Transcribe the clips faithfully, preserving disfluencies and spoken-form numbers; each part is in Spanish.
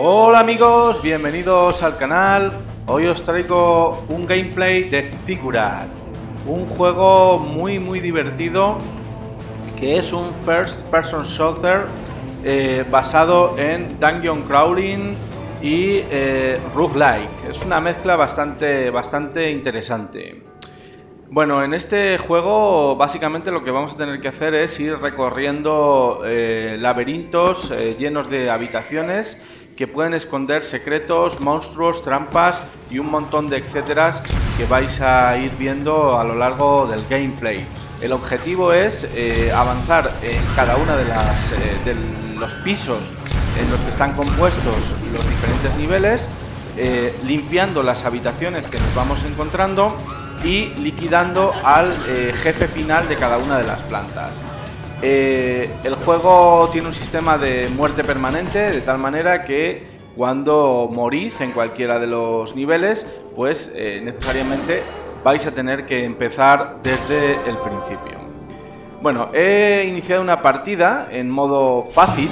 Hola amigos, bienvenidos al canal. Hoy os traigo un gameplay de Ziggurat, un juego muy muy divertido que es un first person shooter eh, basado en dungeon crawling y eh, roguelike. Es una mezcla bastante, bastante interesante. Bueno, en este juego básicamente lo que vamos a tener que hacer es ir recorriendo eh, laberintos eh, llenos de habitaciones que pueden esconder secretos, monstruos, trampas y un montón de etcéteras que vais a ir viendo a lo largo del gameplay. El objetivo es eh, avanzar en cada una de, las, eh, de los pisos en los que están compuestos los diferentes niveles, eh, limpiando las habitaciones que nos vamos encontrando y liquidando al eh, jefe final de cada una de las plantas. Eh, el juego tiene un sistema de muerte permanente, de tal manera que cuando morís en cualquiera de los niveles, pues eh, necesariamente vais a tener que empezar desde el principio. Bueno, he iniciado una partida en modo fácil,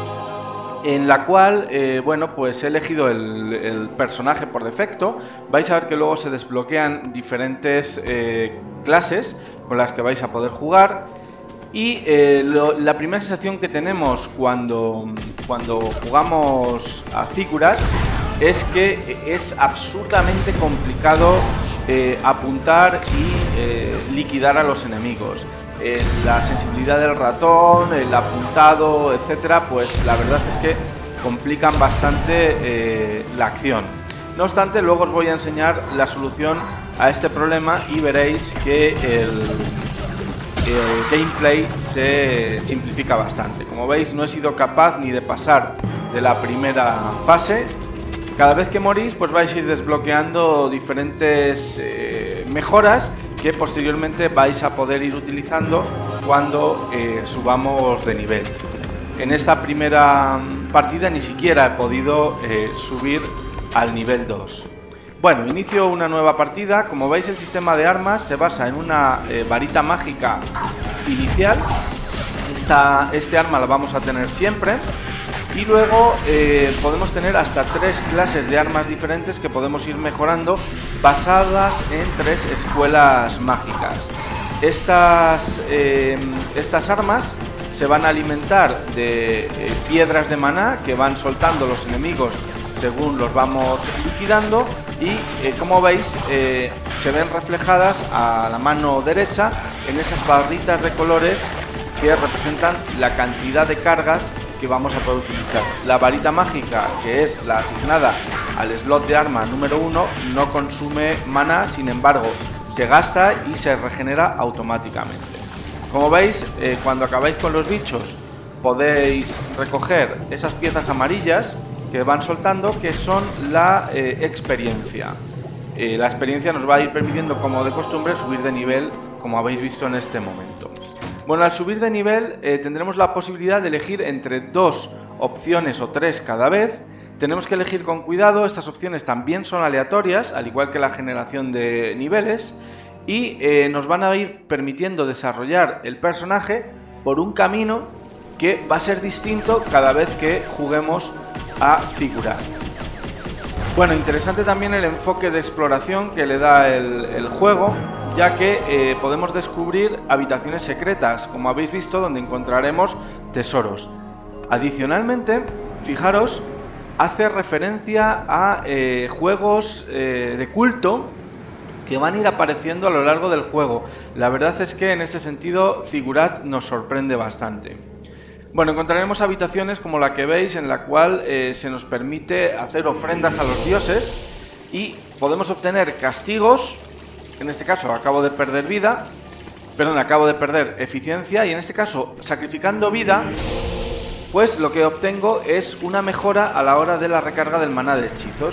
en la cual, eh, bueno, pues he elegido el, el personaje por defecto. Vais a ver que luego se desbloquean diferentes eh, clases con las que vais a poder jugar. Y eh, lo, la primera sensación que tenemos cuando, cuando jugamos a Ziggurat es que es absurdamente complicado eh, apuntar y eh, liquidar a los enemigos. Eh, la sensibilidad del ratón, el apuntado, etcétera, pues la verdad es que complican bastante eh, la acción. No obstante, luego os voy a enseñar la solución a este problema y veréis que el, el gameplay se simplifica bastante. Como veis, no he sido capaz ni de pasar de la primera fase. Cada vez que morís, pues vais a ir desbloqueando diferentes eh, mejoras que posteriormente vais a poder ir utilizando cuando eh, subamos de nivel. En esta primera partida ni siquiera he podido eh, subir al nivel dos. Bueno, inicio una nueva partida. Como veis, el sistema de armas se basa en una eh, varita mágica inicial. Esta, este arma la vamos a tener siempre. Y luego eh, podemos tener hasta tres clases de armas diferentes que podemos ir mejorando basadas en tres escuelas mágicas. Estas, eh, estas armas se van a alimentar de eh, piedras de maná que van soltando los enemigos según los vamos liquidando y eh, como veis eh, se ven reflejadas a la mano derecha en esas barritas de colores que representan la cantidad de cargas que vamos a poder utilizar. La varita mágica, que es la asignada al slot de arma número uno, no consume maná, sin embargo se gasta y se regenera automáticamente. Como veis, eh, cuando acabáis con los bichos podéis recoger esas piezas amarillas que van soltando, que son la eh, experiencia. Eh, la experiencia nos va a ir permitiendo, como de costumbre, subir de nivel, como habéis visto en este momento. Bueno, al subir de nivel eh, tendremos la posibilidad de elegir entre dos opciones o tres cada vez. Tenemos que elegir con cuidado. Estas opciones también son aleatorias, al igual que la generación de niveles, y eh, nos van a ir permitiendo desarrollar el personaje por un camino que va a ser distinto cada vez que juguemos a Ziggurat. Bueno, interesante también el enfoque de exploración que le da el, el juego, ya que eh, podemos descubrir habitaciones secretas, como habéis visto, donde encontraremos tesoros. Adicionalmente, fijaros, hace referencia a eh, juegos eh, de culto que van a ir apareciendo a lo largo del juego. La verdad es que en este sentido Ziggurat nos sorprende bastante. Bueno, encontraremos habitaciones como la que veis, en la cual eh, se nos permite hacer ofrendas a los dioses y podemos obtener castigos. En este caso acabo de perder vida, perdón, acabo de perder eficiencia, y en este caso, sacrificando vida, pues lo que obtengo es una mejora a la hora de la recarga del maná de hechizos.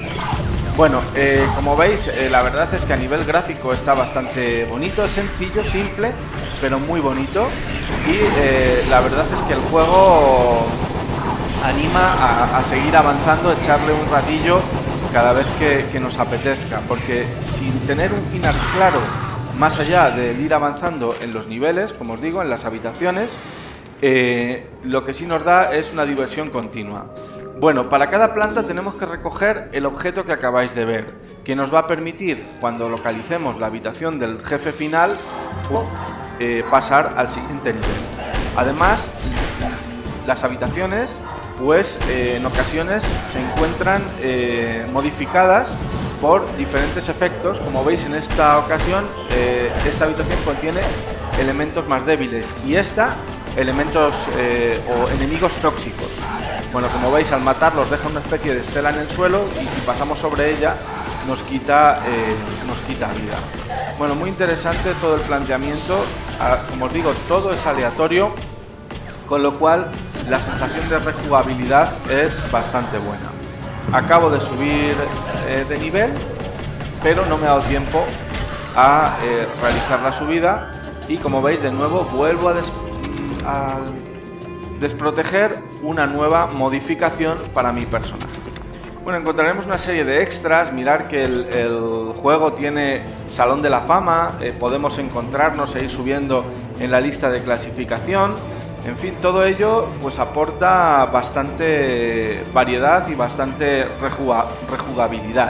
Bueno, eh, como veis, eh, la verdad es que a nivel gráfico está bastante bonito, es sencillo, simple, pero muy bonito. Y eh, la verdad es que el juego anima a, a seguir avanzando, echarle un ratillo cada vez que, que nos apetezca, porque sin tener un final claro, más allá de ir avanzando en los niveles, como os digo, en las habitaciones, eh, lo que sí nos da es una diversión continua. Bueno, para cada planta tenemos que recoger el objeto que acabáis de ver, que nos va a permitir, cuando localicemos la habitación del jefe final, eh, pasar al siguiente nivel. Además, las habitaciones, pues eh, en ocasiones se encuentran eh, modificadas por diferentes efectos. Como veis, en esta ocasión, eh, esta habitación contiene elementos más débiles y esta elementos eh, o enemigos tóxicos. Bueno, como veis, al matarlos deja una especie de estela en el suelo y si pasamos sobre ella nos quita, eh, nos quita vida. Bueno, muy interesante todo el planteamiento. Ah, como os digo, todo es aleatorio, con lo cual la sensación de rejugabilidad es bastante buena. Acabo de subir eh, de nivel, pero no me ha dado tiempo a eh, realizar la subida y como veis, de nuevo vuelvo a, des a desproteger una nueva modificación para mi personaje. Bueno, encontraremos una serie de extras. Mirar que el, el juego tiene Salón de la Fama, eh, podemos encontrarnos e ir subiendo en la lista de clasificación. En fin, todo ello pues aporta bastante variedad y bastante rejuga rejugabilidad.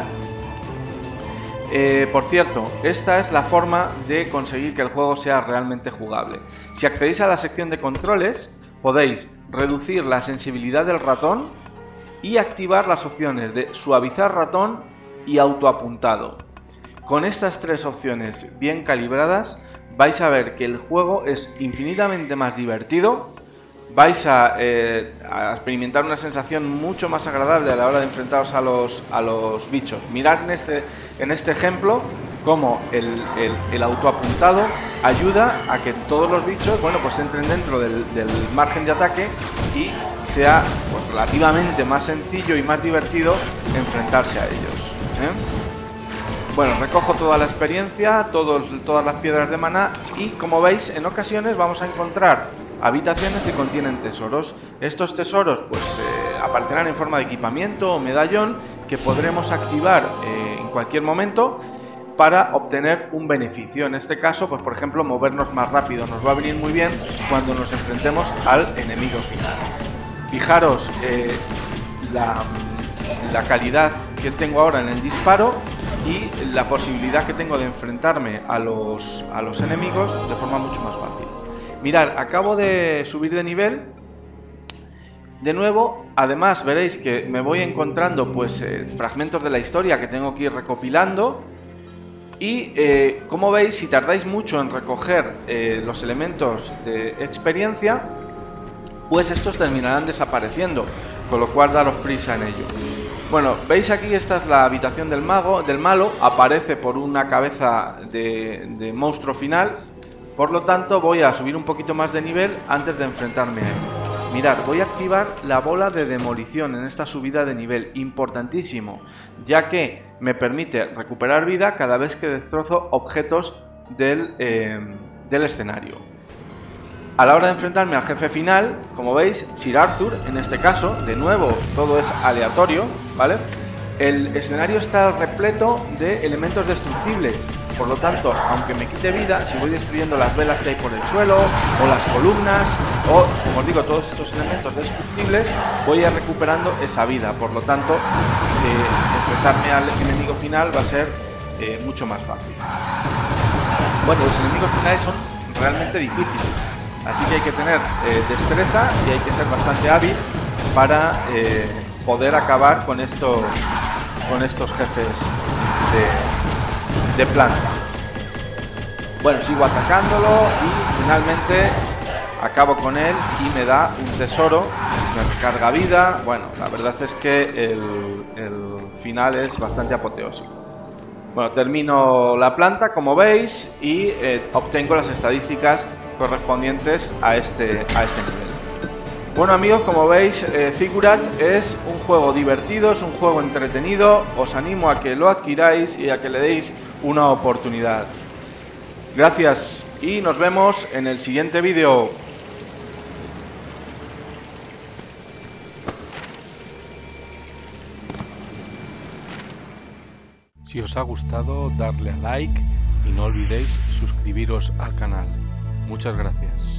Eh, por cierto, esta es la forma de conseguir que el juego sea realmente jugable. Si accedéis a la sección de controles, podéis reducir la sensibilidad del ratón y activar las opciones de suavizar ratón y autoapuntado. Con estas tres opciones bien calibradas, vais a ver que el juego es infinitamente más divertido. Vais a, eh, a experimentar una sensación mucho más agradable a la hora de enfrentaros a los, a los bichos. Mirad en este, en este ejemplo cómo el, el, el autoapuntado ayuda a que todos los bichos, bueno, pues entren dentro del, del margen de ataque y sea pues, relativamente más sencillo y más divertido enfrentarse a ellos, ¿eh? Bueno, recojo toda la experiencia, todos, todas las piedras de maná y como veis, en ocasiones vamos a encontrar habitaciones que contienen tesoros. Estos tesoros pues eh, aparecerán en forma de equipamiento o medallón que podremos activar eh, en cualquier momento para obtener un beneficio. En este caso, pues por ejemplo, movernos más rápido nos va a venir muy bien cuando nos enfrentemos al enemigo final. Fijaros eh, la, la calidad que tengo ahora en el disparo y la posibilidad que tengo de enfrentarme a los, a los enemigos de forma mucho más fácil. Mirad, acabo de subir de nivel. De nuevo, además veréis que me voy encontrando pues eh, fragmentos de la historia que tengo que ir recopilando. Y eh, como veis, si tardáis mucho en recoger eh, los elementos de experiencia, pues estos terminarán desapareciendo, con lo cual daros prisa en ello. Bueno, veis aquí, esta es la habitación del mago, del malo, aparece por una cabeza de, de monstruo final. Por lo tanto, voy a subir un poquito más de nivel antes de enfrentarme a él. Mirad, voy a activar la bola de demolición en esta subida de nivel, importantísimo, ya que me permite recuperar vida cada vez que destrozo objetos del, eh, del escenario. A la hora de enfrentarme al jefe final, como veis, Sir Arthur, en este caso, de nuevo, todo es aleatorio, ¿vale? El escenario está repleto de elementos destructibles. Por lo tanto, aunque me quite vida, si voy destruyendo las velas que hay por el suelo, o las columnas, o, como os digo, todos estos elementos destructibles, voy a ir recuperando esa vida. Por lo tanto, eh, enfrentarme al enemigo final va a ser eh, mucho más fácil. Bueno, los enemigos finales son realmente difíciles, así que hay que tener eh, destreza y hay que ser bastante hábil para eh, poder acabar con estos, con estos jefes de... de planta. Bueno, sigo atacándolo y finalmente acabo con él y me da un tesoro, me recarga vida. Bueno, la verdad es que el, el final es bastante apoteósico. Bueno, termino la planta, como veis, y eh, obtengo las estadísticas correspondientes a este, a este nivel. Bueno amigos, como veis, eh, Ziggurat es un juego divertido, es un juego entretenido. Os animo a que lo adquiráis y a que le deis una oportunidad. Gracias y nos vemos en el siguiente vídeo. Si os ha gustado, darle a like y no olvidéis suscribiros al canal. Muchas gracias.